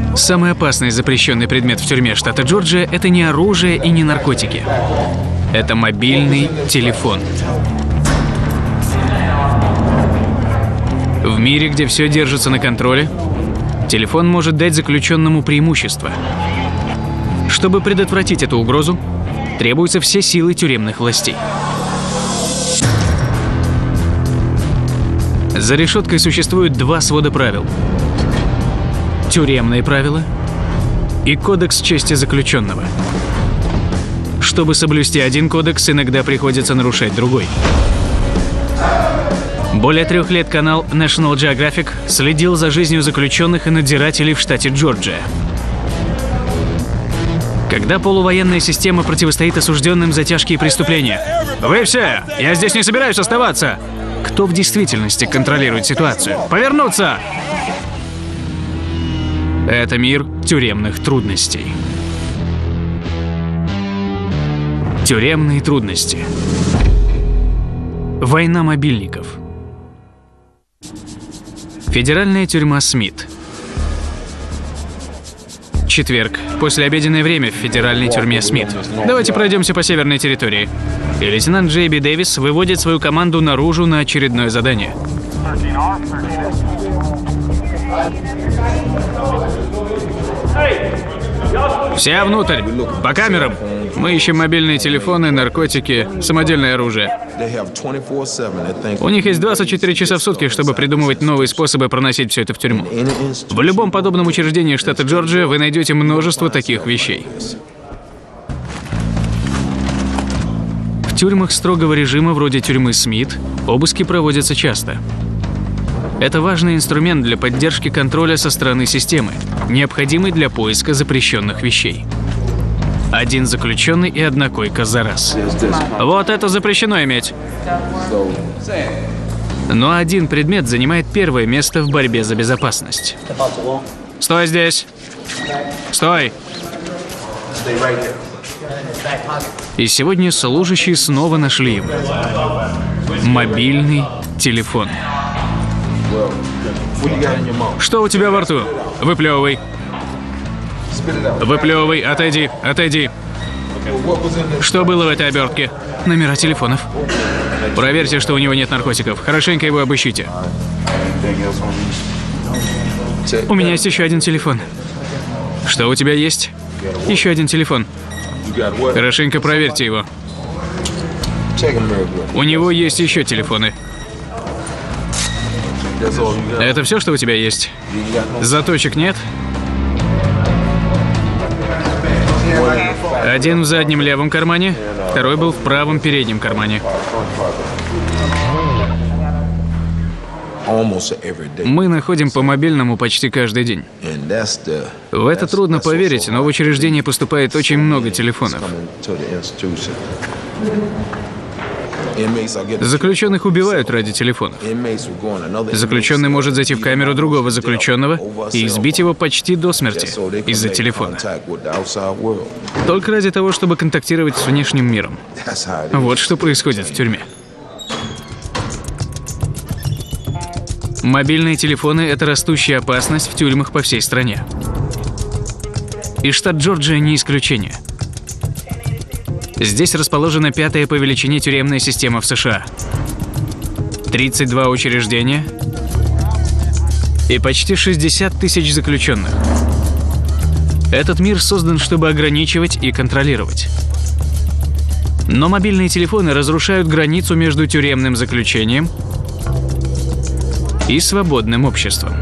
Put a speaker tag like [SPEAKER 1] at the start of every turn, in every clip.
[SPEAKER 1] Самый опасный запрещенный предмет в тюрьме штата Джорджия – это не оружие и не наркотики. Это мобильный телефон. В мире, где все держится на контроле, телефон может дать заключенному преимущество. Чтобы предотвратить эту угрозу, требуются все силы тюремных властей. За решеткой существует два свода правил. Тюремные правила и кодекс чести заключенного. Чтобы соблюсти один кодекс, иногда приходится нарушать другой. Более 3 лет канал National Geographic следил за жизнью заключенных и надзирателей в штате Джорджия. Когда полувоенная система противостоит осужденным за тяжкие преступления. Вы все! Я здесь не собираюсь оставаться! Кто в действительности контролирует ситуацию? Повернуться! Это мир тюремных трудностей. Тюремные трудности. Война мобильников. Федеральная тюрьма Смит. Четверг. Послеобеденное время в федеральной тюрьме Смит. Давайте пройдемся по северной территории. И лейтенант Джейби Дэвис выводит свою команду наружу на очередное задание. Все внутрь! По камерам! Мы ищем мобильные телефоны, наркотики, самодельное оружие. У них есть 24 часа в сутки, чтобы придумывать новые способы проносить все это в тюрьму. В любом подобном учреждении штата Джорджия вы найдете множество таких вещей. В тюрьмах строгого режима, вроде тюрьмы Смит, обыски проводятся часто. Это важный инструмент для поддержки контроля со стороны системы, необходимый для поиска запрещенных вещей. Один заключенный и одна койка за раз. Вот это запрещено иметь. Но один предмет занимает первое место в борьбе за безопасность. Стой здесь! Стой! И сегодня служащие снова нашли его. Мобильный телефон. Что у тебя во рту? Выплевывай. Выплевывай, отойди, отойди. Что было в этой обертке? Номера телефонов. Проверьте, что у него нет наркотиков. Хорошенько его обыщите. У меня есть еще один телефон. Что у тебя есть? Еще один телефон. Хорошенько проверьте его. У него есть еще телефоны. Это все, что у тебя есть? Заточек нет? Один в заднем левом кармане, второй был в правом переднем кармане. Мы находим по мобильному почти каждый день. В это трудно поверить, но в учреждение поступает очень много телефонов. Заключенных убивают ради телефонов. Заключенный может зайти в камеру другого заключенного и избить его почти до смерти из-за телефона. Только ради того, чтобы контактировать с внешним миром. Вот что происходит в тюрьме. Мобильные телефоны – это растущая опасность в тюрьмах по всей стране. И штат Джорджия не исключение. Здесь расположена 5-я по величине тюремная система в США. 32 учреждения и почти 60 тысяч заключенных. Этот мир создан, чтобы ограничивать и контролировать. Но мобильные телефоны разрушают границу между тюремным заключением и свободным обществом.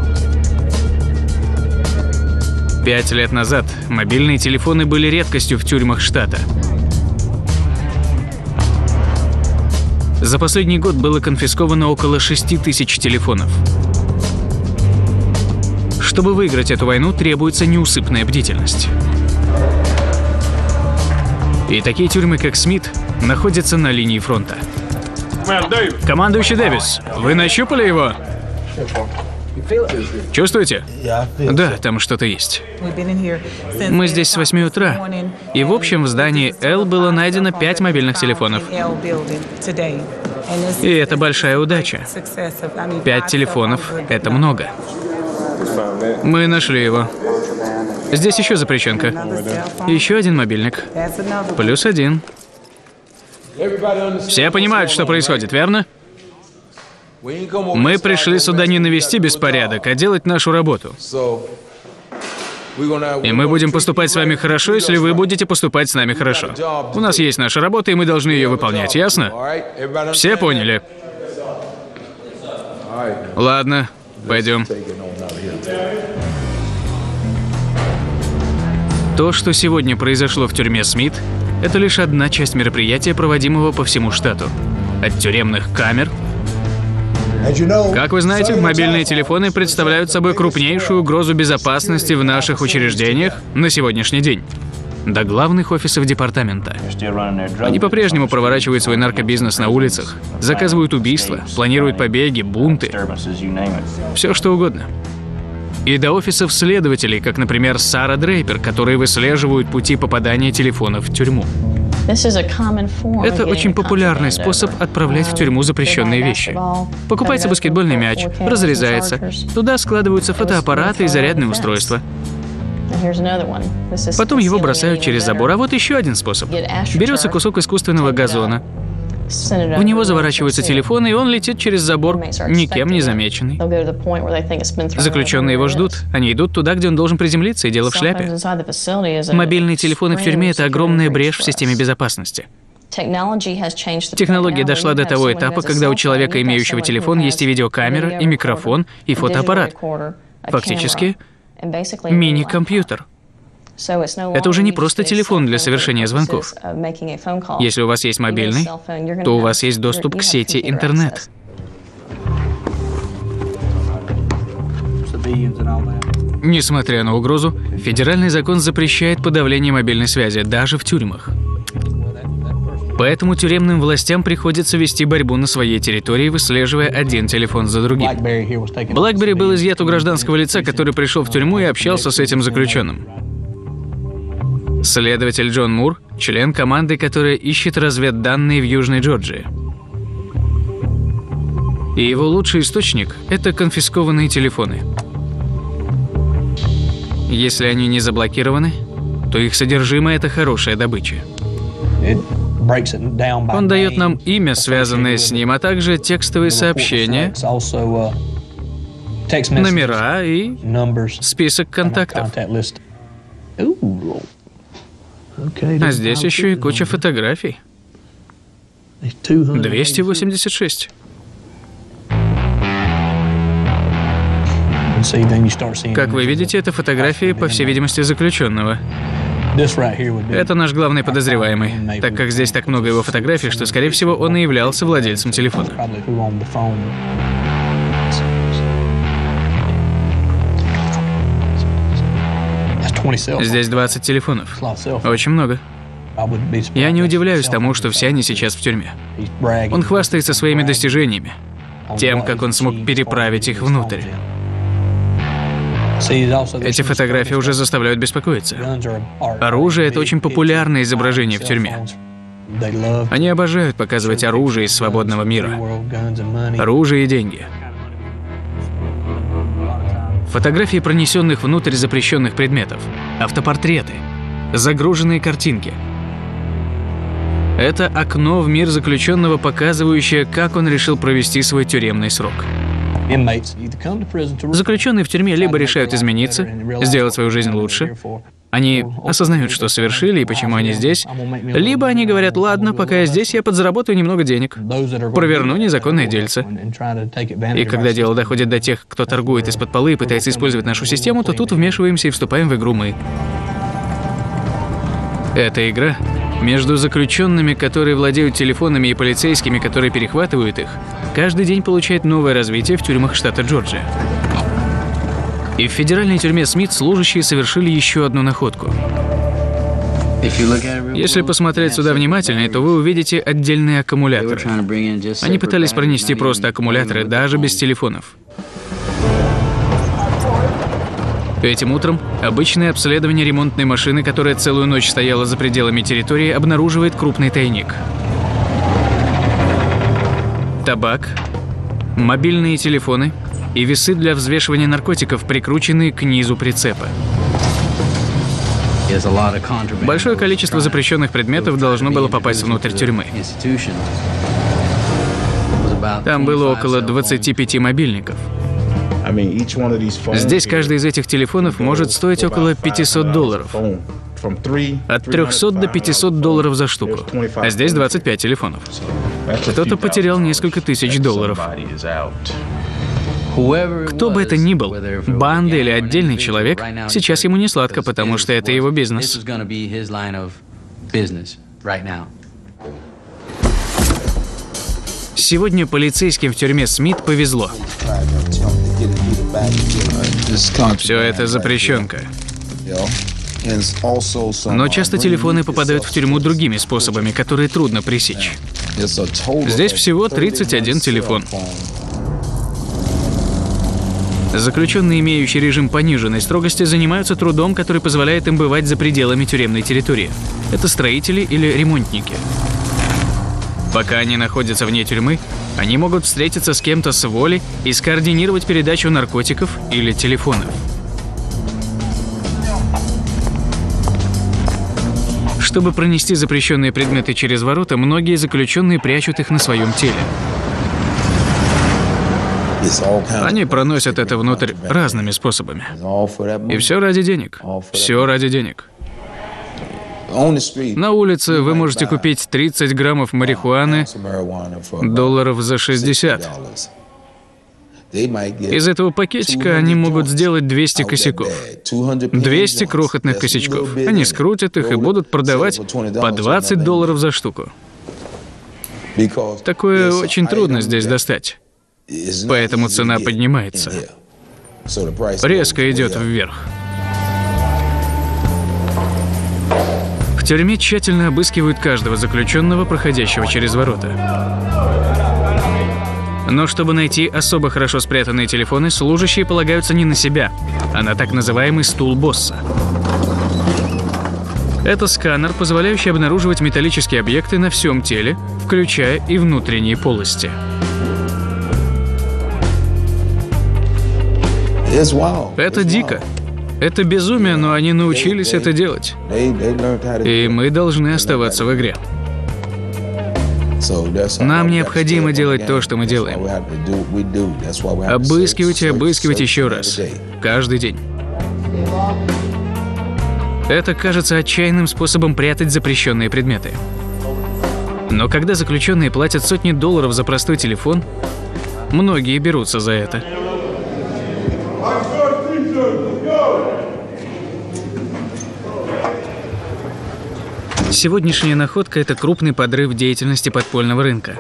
[SPEAKER 1] 5 лет назад мобильные телефоны были редкостью в тюрьмах штата. За последний год было конфисковано около 6 тысяч телефонов. Чтобы выиграть эту войну, требуется неусыпная бдительность. И такие тюрьмы, как Смит, находятся на линии фронта. Командующий Дэвис, вы нащупали его? Чувствуете? Да, там что-то есть. Мы здесь с 8 утра, и в общем в здании Л было найдено 5 мобильных телефонов. И это большая удача. 5 телефонов – это много. Мы нашли его. Здесь еще запрещенка. Еще один мобильник. +1. Все понимают, что происходит, верно? Мы пришли сюда не навести беспорядок, а делать нашу работу. И мы будем поступать с вами хорошо, если вы будете поступать с нами хорошо. У нас есть наша работа, и мы должны ее выполнять, ясно? Все поняли? Ладно, пойдем. То, что сегодня произошло в тюрьме Смит, это лишь одна часть мероприятия, проводимого по всему штату. От тюремных камер. Как вы знаете, мобильные телефоны представляют собой крупнейшую угрозу безопасности в наших учреждениях на сегодняшний день. До главных офисов департамента. Они по-прежнему проворачивают свой наркобизнес на улицах, заказывают убийства, планируют побеги, бунты. Все что угодно. И до офисов следователей, как, например, Сара Дрейпер, которые выслеживают пути попадания телефонов в тюрьму. Это очень популярный способ отправлять в тюрьму запрещенные вещи. Покупается баскетбольный мяч, разрезается. Туда складываются фотоаппараты и зарядные устройства. Потом его бросают через забор. А вот еще один способ. Берется кусок искусственного газона. В него заворачиваются телефоны, и он летит через забор, никем не замеченный. Заключенные его ждут. Они идут туда, где он должен приземлиться, и дело в шляпе. Мобильные телефоны в тюрьме — это огромная брешь в системе безопасности. Технология дошла до того этапа, когда у человека, имеющего телефон, есть и видеокамера, и микрофон, и фотоаппарат. Фактически, мини-компьютер. Это уже не просто телефон для совершения звонков. Если у вас есть мобильный, то у вас есть доступ к сети интернет. Несмотря на угрозу, федеральный закон запрещает подавление мобильной связи даже в тюрьмах. Поэтому тюремным властям приходится вести борьбу на своей территории, выслеживая один телефон за другим. BlackBerry был изъят у гражданского лица, который пришел в тюрьму и общался с этим заключенным. Следователь Джон Мур – член команды, которая ищет разведданные в Южной Джорджии. И его лучший источник – это конфискованные телефоны. Если они не заблокированы, то их содержимое – это хорошая добыча. Он дает нам имя, связанное с ним, а также текстовые сообщения, номера и список контактов. А здесь еще и куча фотографий. 286. Как вы видите, это фотографии, по всей видимости, заключенного. Это наш главный подозреваемый, так как здесь так много его фотографий, что, скорее всего, он и являлся владельцем телефона. Здесь 20 телефонов. Очень много. Я не удивляюсь тому, что все они сейчас в тюрьме. Он хвастается своими достижениями, тем, как он смог переправить их внутрь. Эти фотографии уже заставляют беспокоиться. Оружие — это очень популярное изображение в тюрьме. Они обожают показывать оружие из свободного мира. Оружие и деньги. Фотографии пронесенных внутрь запрещенных предметов. Автопортреты. Загруженные картинки. Это окно в мир заключенного, показывающее, как он решил провести свой тюремный срок. Заключенные в тюрьме либо решают измениться, сделать свою жизнь лучше, они осознают, что совершили и почему они здесь, либо они говорят: ладно, пока я здесь, я подзаработаю немного денег, проверну незаконное дельце. И когда дело доходит до тех, кто торгует из-под полы и пытается использовать нашу систему, то тут вмешиваемся и вступаем в игру мы. Эта игра между заключенными, которые владеют телефонами, и полицейскими, которые перехватывают их, каждый день получает новое развитие в тюрьмах штата Джорджия. И в федеральной тюрьме Смит служащие совершили еще одну находку. Если посмотреть сюда внимательнее, то вы увидите отдельные аккумуляторы. Они пытались пронести просто аккумуляторы, даже без телефонов. Этим утром обычное обследование ремонтной машины, которая целую ночь стояла за пределами территории, обнаруживает крупный тайник. Табак, мобильные телефоны, и весы для взвешивания наркотиков, прикрученные к низу прицепа. Большое количество запрещенных предметов должно было попасть внутрь тюрьмы. Там было около 25 мобильников. Здесь каждый из этих телефонов может стоить около $500. От 300 до $500 за штуку. А здесь 25 телефонов. Кто-то потерял несколько тысяч долларов. Кто бы это ни был, банда или отдельный человек, сейчас ему не сладко, потому что это его бизнес. Сегодня полицейским в тюрьме Смит повезло. Все это запрещенка. Но часто телефоны попадают в тюрьму другими способами, которые трудно пресечь. Здесь всего 31 телефон. Заключенные, имеющие режим пониженной строгости, занимаются трудом, который позволяет им бывать за пределами тюремной территории. Это строители или ремонтники. Пока они находятся вне тюрьмы, они могут встретиться с кем-то с воли и скоординировать передачу наркотиков или телефонов. Чтобы пронести запрещенные предметы через ворота, многие заключенные прячут их на своем теле. Они проносят это внутрь разными способами. И все ради денег. Все ради денег. На улице вы можете купить 30 граммов марихуаны долларов за 60. Из этого пакетика они могут сделать 200 косяков. 200 крохотных косячков. Они скрутят их и будут продавать по $20 за штуку. Такое очень трудно здесь достать. Поэтому цена поднимается. Резко идет вверх. В тюрьме тщательно обыскивают каждого заключенного, проходящего через ворота. Но чтобы найти особо хорошо спрятанные телефоны, служащие полагаются не на себя, а на так называемый стул босса. Это сканер, позволяющий обнаруживать металлические объекты на всем теле, включая и внутренние полости. Это дико. Это безумие, но они научились это делать. И мы должны оставаться в игре. Нам необходимо делать то, что мы делаем. Обыскивать и обыскивать еще раз. Каждый день. Это кажется отчаянным способом прятать запрещенные предметы. Но когда заключенные платят сотни долларов за простой телефон, многие берутся за это. Сегодняшняя находка – это крупный подрыв деятельности подпольного рынка.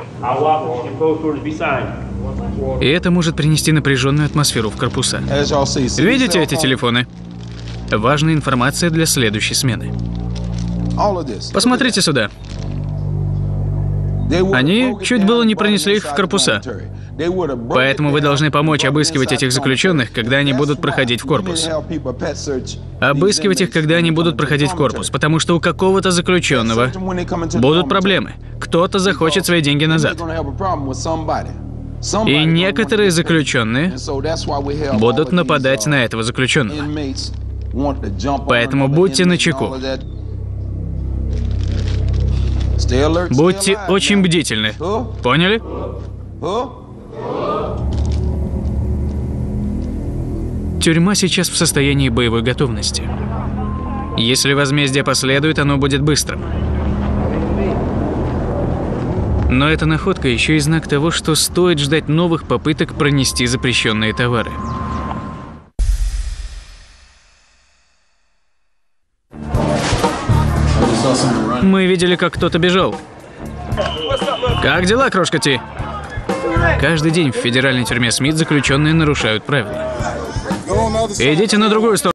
[SPEAKER 1] И это может принести напряженную атмосферу в корпуса. Видите эти телефоны? Важная информация для следующей смены. Посмотрите сюда. Они чуть было не пронесли их в корпуса. Поэтому вы должны помочь обыскивать этих заключенных, когда они будут проходить в корпус. Обыскивать их, когда они будут проходить в корпус, потому что у какого-то заключенного будут проблемы. Кто-то захочет свои деньги назад. И некоторые заключенные будут нападать на этого заключенного. Поэтому будьте начеку. Будьте очень бдительны. Поняли? Тюрьма сейчас в состоянии боевой готовности. Если возмездие последует, оно будет быстрым. Но эта находка еще и знак того, что стоит ждать новых попыток пронести запрещенные товары. Мы видели, как кто-то бежал. Как дела, крошка Ти? Каждый день в федеральной тюрьме Смит заключенные нарушают правила. Идите на другую сторону.